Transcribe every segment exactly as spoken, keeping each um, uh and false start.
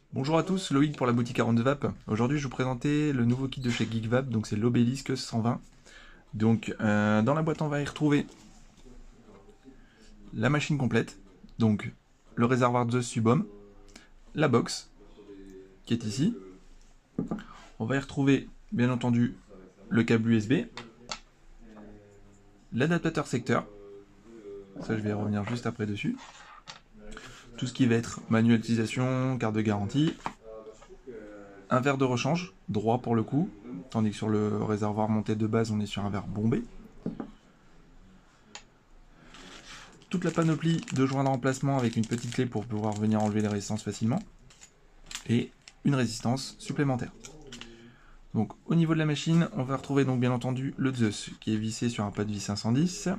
Bonjour à tous, Loïc pour la boutique Around the Vap. Aujourd'hui, je vais vous présenter le nouveau kit de chez GeekVap, donc c'est l'Obélisque cent vingt. Donc, euh, dans la boîte, on va y retrouver la machine complète, donc le réservoir de Subom, la box qui est ici. On va y retrouver, bien entendu, le câble U S B, l'adaptateur secteur. Ça, je vais y revenir juste après dessus. Tout ce qui va être manuel d'utilisation, carte de garantie. Un verre de rechange, droit pour le coup, tandis que sur le réservoir monté de base, on est sur un verre bombé. Toute la panoplie de joints de remplacement avec une petite clé pour pouvoir venir enlever les résistances facilement. Et une résistance supplémentaire. Donc au niveau de la machine, on va retrouver donc bien entendu le Zeus qui est vissé sur un pas de vis cinq cent dix.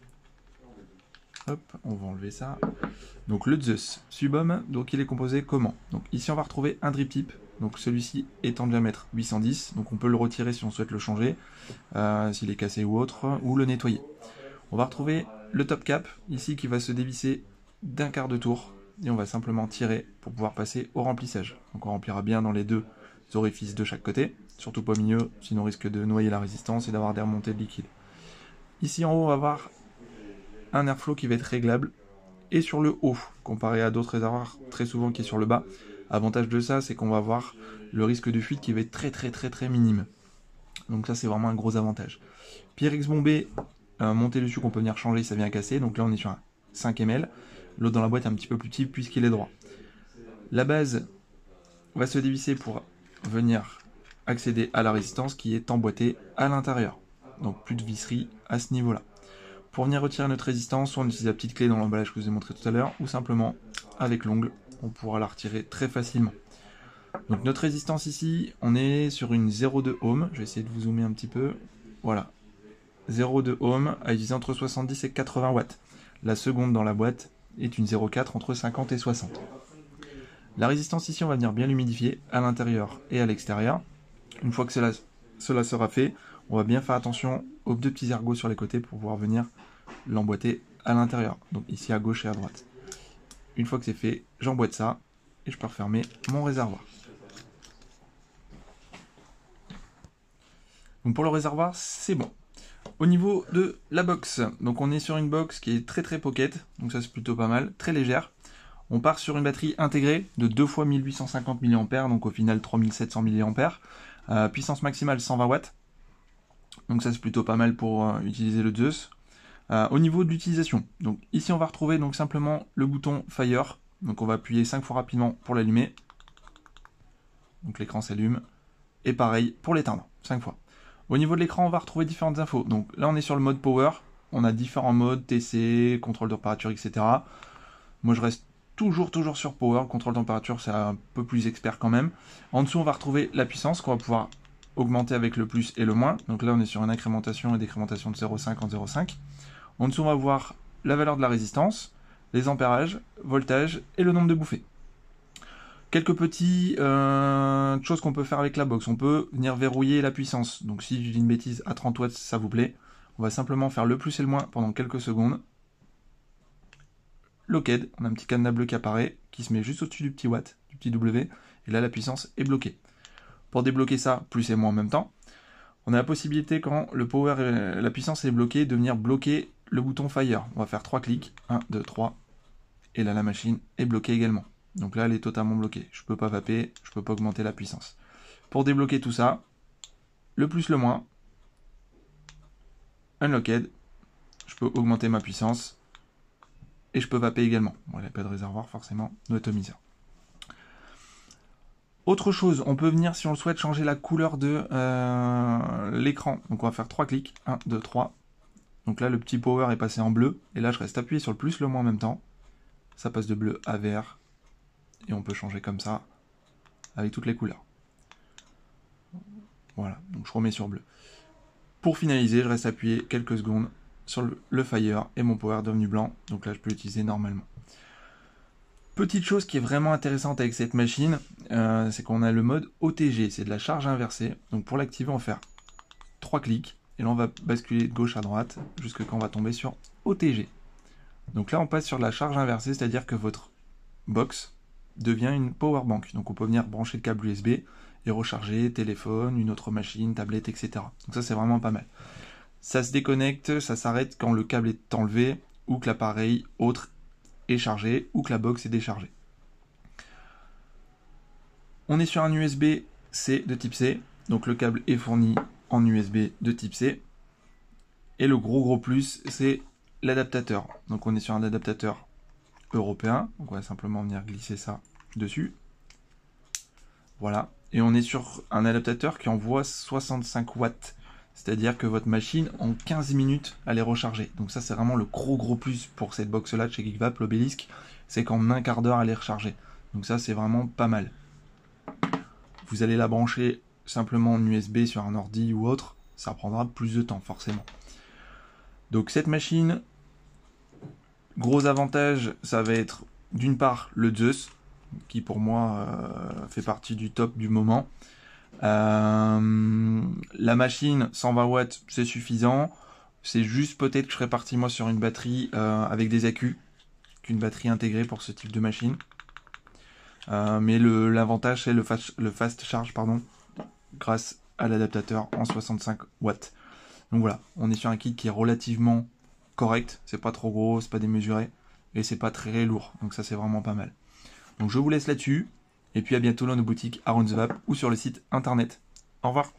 Hop, on va enlever ça. Donc le Zeus Subom, donc il est composé comment? Donc ici on va retrouver un drip tip. Donc celui-ci est en diamètre huit cent dix, donc on peut le retirer si on souhaite le changer, euh, s'il est cassé ou autre, ou le nettoyer. On va retrouver le top cap, ici qui va se dévisser d'un quart de tour, et on va simplement tirer pour pouvoir passer au remplissage. Donc on remplira bien dans les deux orifices de chaque côté, surtout pas au milieu, sinon on risque de noyer la résistance et d'avoir des remontées de liquide. Ici en haut on va avoir un airflow qui va être réglable, et sur le haut, comparé à d'autres réservoirs très souvent qui est sur le bas. Avantage de ça, c'est qu'on va avoir le risque de fuite qui va être très très très très minime. Donc ça c'est vraiment un gros avantage. Pyrex bombé, euh, monté dessus qu'on peut venir changer, ça vient casser. Donc là on est sur un cinq millilitres. L'autre dans la boîte est un petit peu plus petit puisqu'il est droit. La base va se dévisser pour venir accéder à la résistance qui est emboîtée à l'intérieur. Donc plus de visserie à ce niveau-là. Pour venir retirer notre résistance, soit on utilise la petite clé dans l'emballage que je vous ai montré tout à l'heure, ou simplement avec l'ongle, on pourra la retirer très facilement. Donc notre résistance ici, on est sur une zéro virgule deux ohm, je vais essayer de vous zoomer un petit peu, voilà, zéro virgule deux ohm à utiliser entre soixante-dix et quatre-vingts watts. La seconde dans la boîte est une zéro virgule quatre entre cinquante et soixante. La résistance ici, on va venir bien l'humidifier à l'intérieur et à l'extérieur. Une fois que cela, cela sera fait, on va bien faire attention aux deux petits ergots sur les côtés pour pouvoir venir l'emboîter à l'intérieur, donc ici à gauche et à droite. Une fois que c'est fait, j'emboîte ça et je peux refermer mon réservoir. Donc pour le réservoir, c'est bon. Au niveau de la box, donc on est sur une box qui est très très pocket, donc ça c'est plutôt pas mal, très légère. On part sur une batterie intégrée de deux fois mille huit cent cinquante milliampères, donc au final trois mille sept cents milliampères, euh, puissance maximale cent vingt watts. Donc ça c'est plutôt pas mal pour euh, utiliser le Zeus. Euh, au niveau de l'utilisation, donc ici on va retrouver donc simplement le bouton Fire. Donc on va appuyer cinq fois rapidement pour l'allumer. Donc l'écran s'allume. Et pareil pour l'éteindre, cinq fois. Au niveau de l'écran, on va retrouver différentes infos. Donc là on est sur le mode Power. On a différents modes, T C, contrôle de température, et cetera. Moi je reste toujours toujours sur Power. Contrôle de température c'est un peu plus expert quand même. En dessous on va retrouver la puissance qu'on va pouvoir augmenter avec le plus et le moins. Donc là on est sur une incrémentation et décrémentation de zéro virgule cinq en zéro virgule cinq. En dessous on va voir la valeur de la résistance, les ampérages, voltage et le nombre de bouffées. Quelques petites euh, choses qu'on peut faire avec la box. On peut venir verrouiller la puissance. Donc si je dis une bêtise à trente watts ça vous plaît, on va simplement faire le plus et le moins pendant quelques secondes. Locked, on a un petit cadenas bleu qui apparaît, qui se met juste au-dessus du petit watt, du petit W, et là la puissance est bloquée. Pour débloquer ça, plus et moins en même temps, on a la possibilité quand le power et la puissance est bloquée de venir bloquer le bouton Fire. On va faire trois clics, un, deux, trois, et là la machine est bloquée également. Donc là elle est totalement bloquée, je ne peux pas vaper, je ne peux pas augmenter la puissance. Pour débloquer tout ça, le plus le moins, unlocked, je peux augmenter ma puissance, et je peux vaper également. Bon, il n'y a pas de réservoir forcément, no atomiseur. Autre chose, on peut venir si on le souhaite changer la couleur de euh, l'écran. Donc on va faire trois clics, un, deux, trois. Donc là le petit power est passé en bleu, et là je reste appuyé sur le plus, le moins en même temps. Ça passe de bleu à vert, et on peut changer comme ça, avec toutes les couleurs. Voilà, donc je remets sur bleu. Pour finaliser, je reste appuyé quelques secondes sur le, le Fire, et mon power est devenu blanc, donc là je peux l'utiliser normalement. Petite chose qui est vraiment intéressante avec cette machine, euh, c'est qu'on a le mode O T G, c'est de la charge inversée. Donc pour l'activer, on va faire trois clics, et là on va basculer de gauche à droite, jusque quand on va tomber sur O T G. Donc là on passe sur la charge inversée, c'est-à-dire que votre box devient une power bank. Donc on peut venir brancher le câble U S B et recharger téléphone, une autre machine, tablette, et cetera. Donc ça c'est vraiment pas mal. Ça se déconnecte, ça s'arrête quand le câble est enlevé ou que l'appareil autre est chargé ou que la box est déchargée. On est sur un U S B C de type C, donc le câble est fourni en U S B de type C. Et le gros gros plus, c'est l'adaptateur. Donc on est sur un adaptateur européen, donc on va simplement venir glisser ça dessus. Voilà, et on est sur un adaptateur qui envoie soixante-cinq watts, c'est-à-dire que votre machine en quinze minutes elle est rechargée. Donc ça c'est vraiment le gros gros plus pour cette box là de chez Geekvap, l'Obélisque, c'est qu'en un quart d'heure elle est rechargée. Donc ça c'est vraiment pas mal. Vous allez la brancher simplement en U S B sur un ordi ou autre, ça prendra plus de temps forcément. Donc cette machine, gros avantage, ça va être d'une part le Zeus, qui pour moi euh, fait partie du top du moment. Euh, la machine, cent vingt watts, c'est suffisant. C'est juste peut-être que je serais parti moi sur une batterie euh, avec des accus, qu'une batterie intégrée pour ce type de machine. Euh, mais l'avantage c'est le fast, le fast charge pardon, grâce à l'adaptateur en soixante-cinq watts. Donc voilà, on est sur un kit qui est relativement correct, c'est pas trop gros, c'est pas démesuré, et c'est pas très lourd, donc ça c'est vraiment pas mal. Donc je vous laisse là-dessus, et puis à bientôt dans nos boutiques Around the Vap ou sur le site internet. Au revoir.